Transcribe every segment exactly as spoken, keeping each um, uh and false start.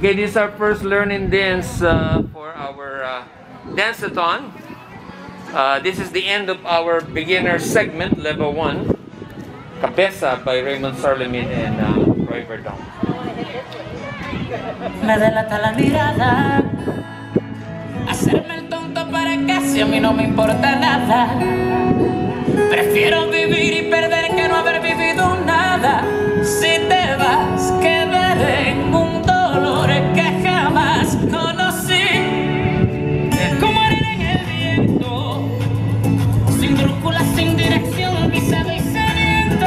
Okay, this is our first learning dance uh, for our uh, dance-a-thon. Uh, this is the end of our beginner segment, level one. Cabeza by Raymond Sarlemijn and uh, Roy Verdonk. Me delata la mirada, hacerme el tonto para casi a mí no me importa nada. Prefiero vivir y perder que no haber vivido nada. Si te vas, quedaré en un dolor que jamás conocí. Como arena en el viento, sin brújula, sin dirección, ni sabe y sediento.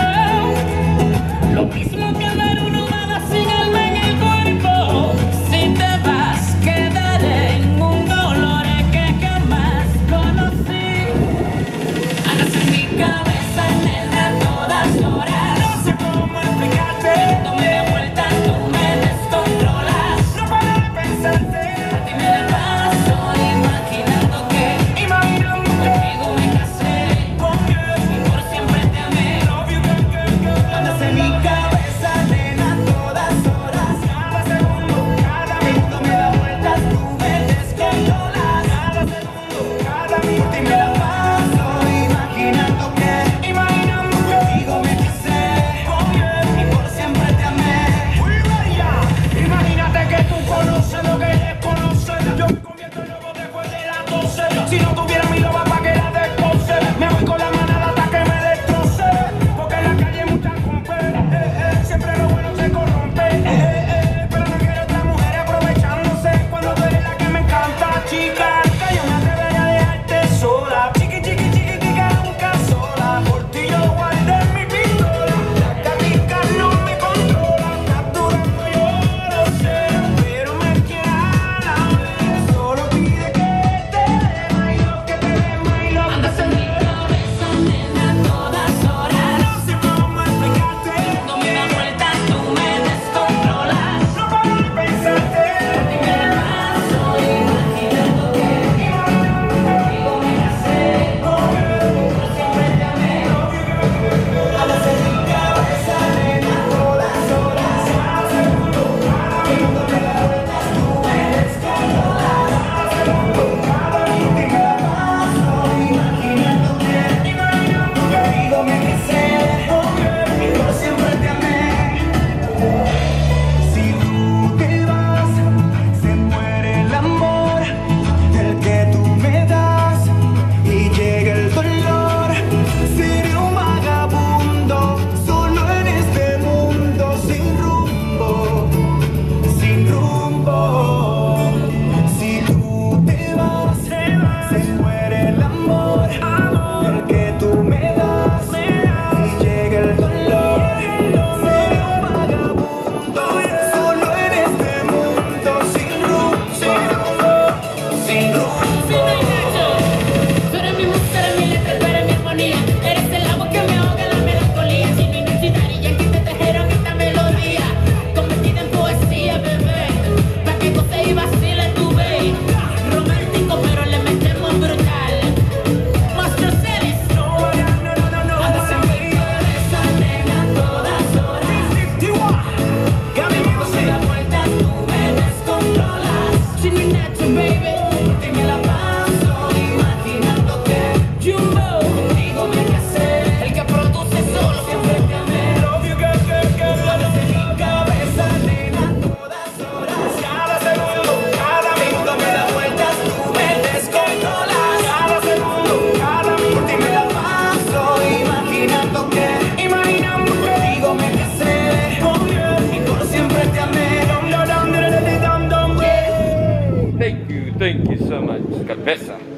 Lo mismo que andar uno nada sin alma en el cuerpo. Si te vas, quedaré en un dolor que jamás conocí. Andas en mi cabeza, nena, a todas horas. No sé cómo explicarte. No me da vuelta, tú me descontrolas. No paro de pensarte. A ti me la paso imaginando que, imaginando que contigo me casé. Y por siempre te amé. Andas en mi cabeza, nena, a todas horas. Cada segundo, cada minuto me da vueltas, tú me descontrolas. Cada segundo, cada minuto y me la paso imaginando que, imaginando que contigo me casé. Y por siempre te amé. Imagínate que tú conoces lo que desconoces. Yo me convierto en lobo después de las doce. Si no tuviera mi loba pa' que la descoce, me voy con la manada hasta que me destroce. Porque en la calle hay muchas compes, eh, eh, siempre lo bueno se corrompe, eh, eh, eh, pero no quiero otra mujer aprovechándose cuando tú eres la que me encanta, chica. Que yo me atrevería a dejarte sola, chiqui, chiqui, chiquitica, nunca sola. Por ti yo guardé mi pistola. Las gaticas no me controlan, capturando yo lo sé, pero me quiere a la vez. Solo pide que te dé más y lo que te dé más y lo que andas en mi cabeza, nena, a todas horas. No sé cómo explicarte. No me da vueltas, tú me descontrolas. No paro de pensarte. A ti me la paso imaginando que, imaginando que contigo me casé. Por siempre te amé. Andas en mi cabeza, nena, a todas horas. Cada segundo, cada minuto me da vueltas, tú me descontrolas. Cada segundo, cada minuto y me la paso imaginando que, imaginando que contigo me casé. Y por siempre te amé. Si tú te vas, se muere el amor del que tú me das y llega el dolor. Seré un vagabundo solo en este mundo sin rumbo, sin rumbo. Si tú te vas, se muere el amor del que tú me das y llega el dolor. Seré un vagabundo solo en este mundo sin rumbo, sin rumbo. Chino Nacho, tú eres mi música, eres mi letra, tú eres mi armonía. Eres el agua que me ahoga la melancolía. Chino Nacho y Daddy Yankee te trajeron esta melodía, convertida en poesía, bebé. Pa' que goce y vacile tu babe. Romántico, pero le metemos brutal. Monster Cities. Andas en mi cabeza, nena, a todas horas. No me da vueltas, tú me descontrolas. Chino Nacho, baby. Por ti me la paso imaginando que, Jumbo, contigo me casé. El que produce solo, siempre te amé. Andas en mi cabeza, nena, a todas horas. Cada segundo, cada minuto me da vueltas, tú me descontrolas. Cada segundo, cada minuto y me la paso imaginando que, imaginando que contigo me casé. Y por siempre te amé. Thank you, thank you so much, Cabeza.